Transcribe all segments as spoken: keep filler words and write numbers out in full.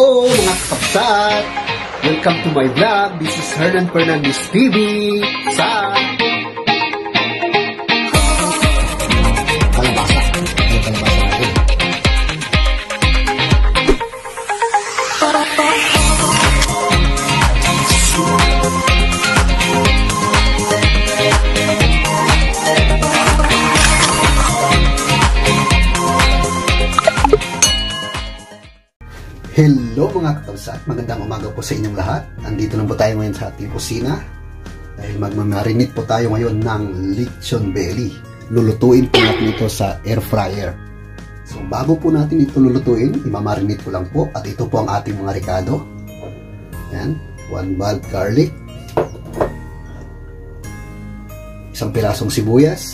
Hello mga kapsat! Welcome to my vlog. This is Hernan Fernandez T V sa kalabasa. Yung kalabasa natin. Hello mga katabsat, magandang umaga po sa inyong lahat. Andito na po tayo ngayon sa ating kusina dahil magmamarinate po tayo ngayon ng lechon belly. Lulutuin po natin ito sa air fryer. So bago po natin ito lulutuin, imamarinate ko lang po at ito po ang ating mga ricado. Yan, one bulb garlic, isang pirasong sibuyas,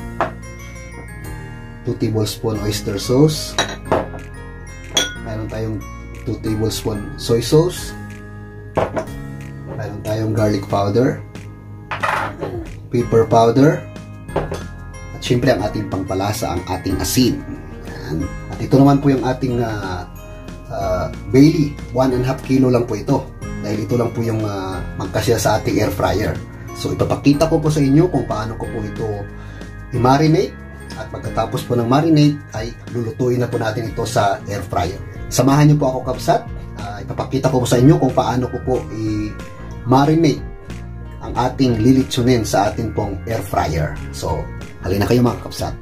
two tablespoon oyster sauce, mayroon tayong two tablespoon soy sauce, mayroon tayong garlic powder, pepper powder, at syempre ang ating pangpalasa, ang ating asin. Yan. At ito naman po yung ating uh, uh, belly, one and a half kilo lang po ito dahil ito lang po yung uh, magkasya sa ating air fryer. So ipapakita ko po sa inyo kung paano ko po ito i-marinate at pagkatapos po ng marinate ay lulutuin na po natin ito sa air fryer. Samahan niyo po ako kapsat, uh, ipapakita ko po sa inyo kung paano ko po i-marinate ang ating lilitsunin sa ating pong air fryer. So, halina kayo mga kapsat.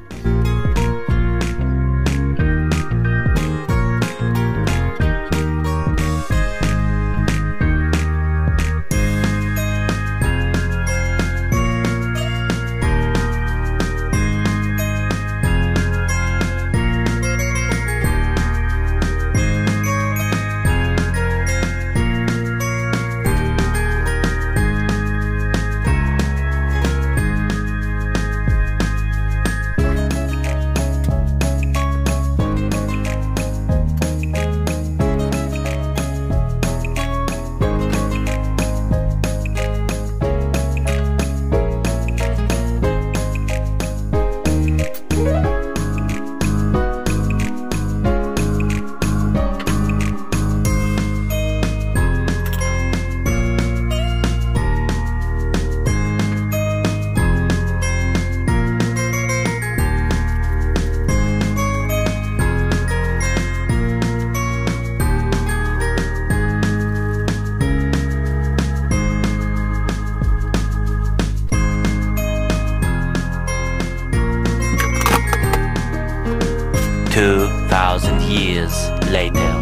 Two thousand years later.